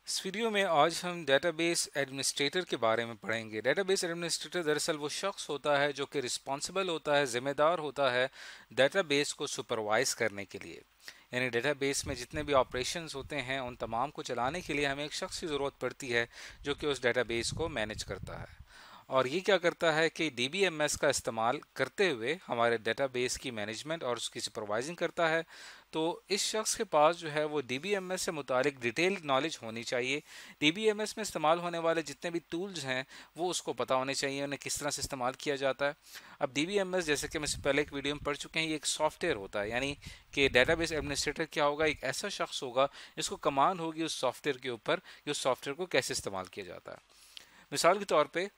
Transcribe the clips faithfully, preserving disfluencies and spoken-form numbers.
इस वीडियो में आज हम डेटाबेस एडमिनिस्ट्रेटर के बारे में पढ़ेंगे। डेटाबेस एडमिनिस्ट्रेटर दरअसल वो शख्स होता है जो कि रिस्पॉन्सिबल होता है, जिम्मेदार होता है डेटाबेस को सुपरवाइज करने के लिए। यानी डेटाबेस में जितने भी ऑपरेशंस होते हैं उन तमाम को चलाने के लिए हमें एक शख्स की ज़रूरत पड़ती है जो कि उस डेटाबेस को मैनेज करता है। और ये क्या करता है कि डी बी एम एस का इस्तेमाल करते हुए हमारे डेटाबेस की मैनेजमेंट और उसकी सुपरवाइजिंग करता है। तो इस शख्स के पास जो है वो डी बी एम एस से मुतालिक डिटेल नॉलेज होनी चाहिए। डी बी एम एस में इस्तेमाल होने वाले जितने भी टूल्स हैं वो उसको पता होने चाहिए, उन्हें किस तरह से इस्तेमाल किया जाता है। अब डी बी एम एस जैसे कि मैं इससे पहले एक वीडियो में पढ़ चुके हैं, ये एक सॉफ्टवेयर होता है। यानी कि डेटाबेस एडमिनिस्ट्रेटर क्या होगा, एक ऐसा शख्स होगा जिसको कमांड होगी उस सॉफ्टवेयर के ऊपर कि उस सॉफ्टवेयर को कैसे इस्तेमाल किया जाता है। मिसाल के तौर पर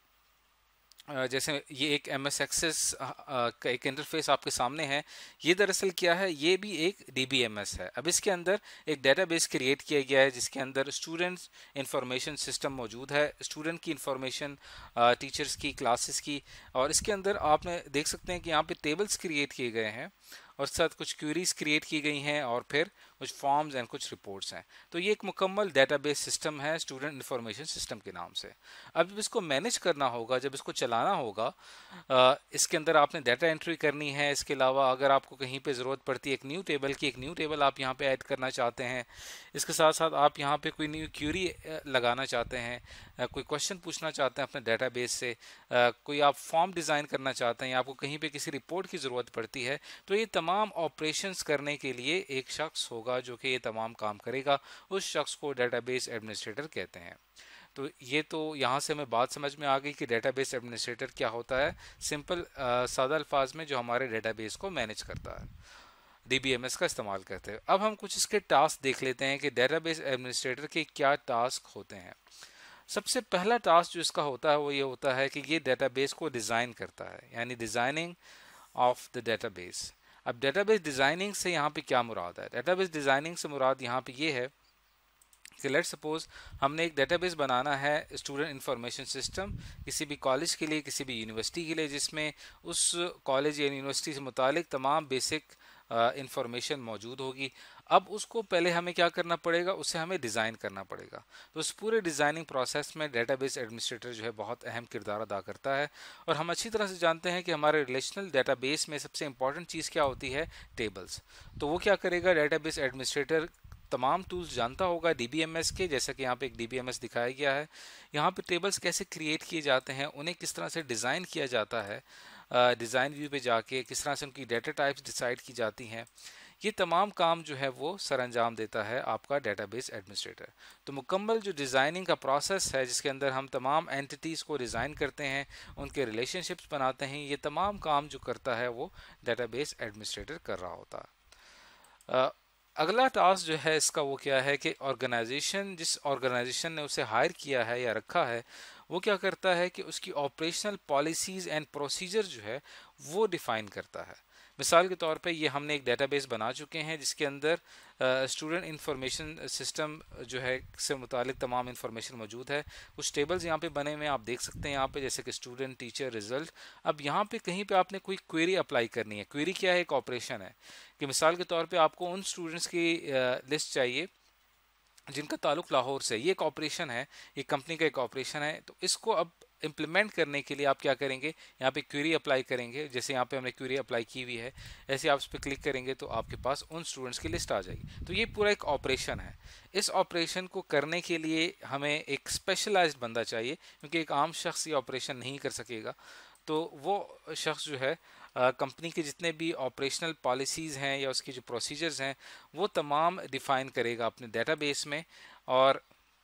जैसे ये एक एम एस एक्सेस का एक इंटरफेस आपके सामने है। ये दरअसल क्या है, ये भी एक डी बी एम एस है। अब इसके अंदर एक डेटाबेस क्रिएट किया गया है जिसके अंदर स्टूडेंट्स इंफॉर्मेशन सिस्टम मौजूद है, स्टूडेंट की इंफॉर्मेशन, टीचर्स की, क्लासेस की। और इसके अंदर आपने देख सकते हैं कि यहाँ पे टेबल्स क्रिएट किए गए हैं और साथ कुछ क्वेरीज क्रिएट की गई हैं और फिर कुछ फॉर्म्स एंड कुछ रिपोर्ट्स हैं। तो ये एक मुकम्मल डेटाबेस सिस्टम है स्टूडेंट इंफॉर्मेशन सिस्टम के नाम से। अब जब इसको मैनेज करना होगा, जब इसको चलाना होगा, इसके अंदर आपने डाटा एंट्री करनी है। इसके अलावा अगर आपको कहीं पे ज़रूरत पड़ती है एक न्यू टेबल की, एक न्यू टेबल आप यहाँ पे ऐड करना चाहते हैं। इसके साथ साथ आप यहाँ पे कोई न्यू क्यूरी लगाना चाहते हैं, कोई क्वेश्चन पूछना चाहते हैं अपने डेटाबेस से, कोई आप फॉर्म डिज़ाइन करना चाहते हैं या आपको कहीं पे किसी रिपोर्ट की ज़रूरत पड़ती है, तो ये तमाम ऑपरेशंस करने के लिए एक शख्स होगा जो कि ये तमाम काम करेगा। उस शख्स को डेटाबेस एडमिनिस्ट्रेटर कहते हैं। तो ये तो यहाँ से हमें बात समझ में आ गई कि डेटाबेस एडमिनिस्ट्रेटर क्या होता है। सिंपल सादा अल्फाज में जो हमारे डेटाबेस को मैनेज करता है, डी बी एम एस का इस्तेमाल करते हैं। अब हम कुछ इसके टास्क देख लेते हैं कि डेटाबेस एडमिनिस्ट्रेटर के क्या टास्क होते हैं। सबसे पहला टास्क जो इसका होता है वो ये होता है कि ये डेटाबेस को डिज़ाइन करता है, यानी डिज़ाइनिंग ऑफ द डेटाबेस। अब डेटाबेस डिज़ाइनिंग से यहाँ पे क्या मुराद है? डेटाबेस डिज़ाइनिंग से मुराद यहाँ पे ये है कि लेट्स सपोज हमने एक डेटाबेस बनाना है स्टूडेंट इंफॉर्मेशन सिस्टम किसी भी कॉलेज के लिए, किसी भी यूनिवर्सिटी के लिए, जिसमें उस कॉलेज या यूनिवर्सिटी से मुतालिक तमाम बेसिक इंफॉर्मेशन मौजूद होगी। अब उसको पहले हमें क्या करना पड़ेगा, उसे हमें डिज़ाइन करना पड़ेगा। तो उस पूरे डिज़ाइनिंग प्रोसेस में डेटाबेस एडमिनिस्ट्रेटर जो है बहुत अहम किरदार अदा करता है। और हम अच्छी तरह से जानते हैं कि हमारे रिलेशनल डेटाबेस में सबसे इंपॉर्टेंट चीज़ क्या होती है, टेबल्स। तो वो क्या करेगा, डेटाबेस एडमिनिस्ट्रेटर तमाम टूल्स जानता होगा डी बी एम एस के, जैसे कि यहाँ पे एक डी बी एम एस दिखाया गया है। यहाँ पे टेबल्स कैसे क्रिएट किए जाते हैं, उन्हें किस तरह से डिज़ाइन किया जाता है, डिज़ाइन व्यू पे जाके किस तरह से उनकी डेटा टाइप्स डिसाइड की जाती हैं, ये तमाम काम जो है वो सर अंजाम देता है आपका डेटाबेस एडमिनिस्ट्रेटर। तो मुकम्मल जो डिज़ाइनिंग का प्रोसेस है जिसके अंदर हम तमाम एंटिटीज़ को डिज़ाइन करते हैं, उनके रिलेशनशिप्स बनाते हैं, ये तमाम काम जो करता है वो डेटाबेस एडमिनिस्ट्रेटर कर रहा होता है। अगला टास्क जो है इसका वो क्या है कि ऑर्गेनाइजेशन, जिस ऑर्गेनाइजेशन ने उसे हायर किया है या रखा है, वो क्या करता है कि उसकी ऑपरेशनल पॉलिसीज़ एंड प्रोसीजर जो है वो डिफ़ाइन करता है। मिसाल के तौर पे ये हमने एक डेटाबेस बना चुके हैं जिसके अंदर स्टूडेंट इंफॉर्मेशन सिस्टम जो है से मुतालिक तमाम इंफॉर्मेशन मौजूद है। कुछ टेबल्स यहाँ पे बने हुए हैं, आप देख सकते हैं यहाँ पे, जैसे कि स्टूडेंट, टीचर, रिजल्ट। अब यहाँ पे कहीं पे आपने कोई क्वेरी अप्लाई करनी है। क्वेरी क्या है, एक ऑपरेशन है कि मिसाल के तौर पे आपको उन स्टूडेंट्स की लिस्ट चाहिए जिनका ताल्लुक लाहौर से। ये एक ऑपरेशन है, ये कंपनी का एक ऑपरेशन है। तो इसको अब इम्प्लीमेंट करने के लिए आप क्या करेंगे, यहाँ पे क्वेरी अप्लाई करेंगे। जैसे यहाँ पे हमने क्वेरी अप्लाई की हुई है, ऐसे आप इस पर क्लिक करेंगे तो आपके पास उन स्टूडेंट्स की लिस्ट आ जाएगी। तो ये पूरा एक ऑपरेशन है। इस ऑपरेशन को करने के लिए हमें एक स्पेशलाइज्ड बंदा चाहिए, क्योंकि एक आम शख्स ये ऑपरेशन नहीं कर सकेगा। तो वो शख्स जो है कंपनी के जितने भी ऑपरेशनल पॉलिसीज़ हैं या उसकी जो प्रोसीजर्स हैं वो तमाम डिफ़ाइन करेगा अपने डेटाबेस में। और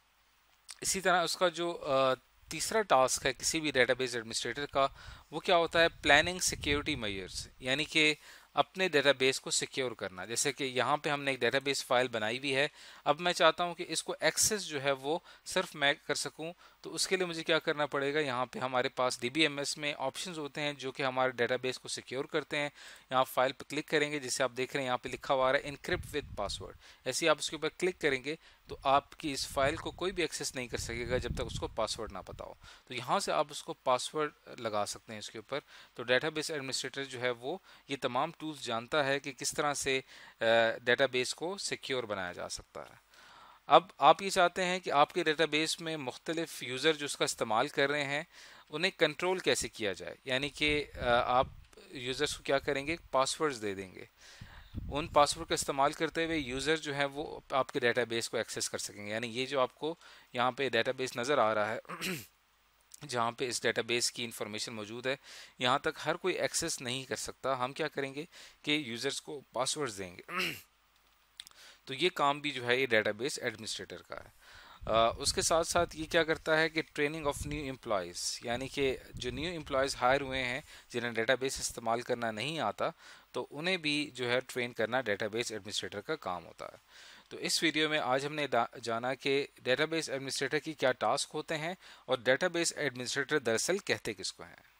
इसी तरह उसका जो आ, तीसरा टास्क है किसी भी डेटाबेस एडमिनिस्ट्रेटर का, वो क्या होता है, प्लानिंग सिक्योरिटी मेजर्स, यानी कि अपने डेटाबेस को सिक्योर करना। जैसे कि यहाँ पे हमने एक डेटाबेस फाइल बनाई हुई है, अब मैं चाहता हूँ कि इसको एक्सेस जो है वो सिर्फ मैं कर सकूँ, तो उसके लिए मुझे क्या करना पड़ेगा, यहाँ पे हमारे पास डी बी एम एस में ऑप्शंस होते हैं जो कि हमारे डेटाबेस को सिक्योर करते हैं। यहाँ फाइल पे क्लिक करेंगे, जिसे आप देख रहे हैं यहाँ पे लिखा हुआ है इनक्रिप्ट विद पासवर्ड। ऐसे ही आप उसके ऊपर क्लिक करेंगे तो आपकी इस फाइल को कोई भी एक्सेस नहीं कर सकेगा जब तक उसको पासवर्ड ना पता हो। तो यहाँ से आप उसको पासवर्ड लगा सकते हैं इसके ऊपर। तो डेटाबेस एडमिनिस्ट्रेटर जो है वो ये तमाम टूल्स जानता है कि किस तरह से डेटाबेस को सिक्योर बनाया जा सकता है। अब आप ये चाहते हैं कि आपके डेटाबेस में मुख्तलिफ यूज़र जो उसका इस्तेमाल कर रहे हैं उन्हें कंट्रोल कैसे किया जाए, यानी कि आप यूज़र्स को क्या करेंगे, पासवर्ड्स दे देंगे। उन पासवर्ड का इस्तेमाल करते हुए यूज़र जो है वो आपके डेटाबेस को एक्सेस कर सकेंगे। यानी ये जो आपको यहाँ पे डेटाबेस नज़र आ रहा है जहाँ पे इस डेटाबेस की इंफॉर्मेशन मौजूद है, यहाँ तक हर कोई एक्सेस नहीं कर सकता। हम क्या करेंगे कि यूज़र्स को पासवर्ड्स देंगे। तो ये काम भी जो है ये डेटाबेस एडमिनिस्ट्रेटर का है। Uh, उसके साथ साथ ये क्या करता है कि ट्रेनिंग ऑफ न्यू एम्प्लॉयज़, यानी कि जो न्यू एम्प्लॉयज़ हायर हुए हैं जिन्हें डेटाबेस इस्तेमाल करना नहीं आता, तो उन्हें भी जो है ट्रेन करना डेटाबेस एडमिनिस्ट्रेटर का काम होता है। तो इस वीडियो में आज हमने जाना कि डेटाबेस एडमिनिस्ट्रेटर की क्या टास्क होते हैं और डेटाबेस एडमिनिस्ट्रेटर दरअसल कहते किसको हैं।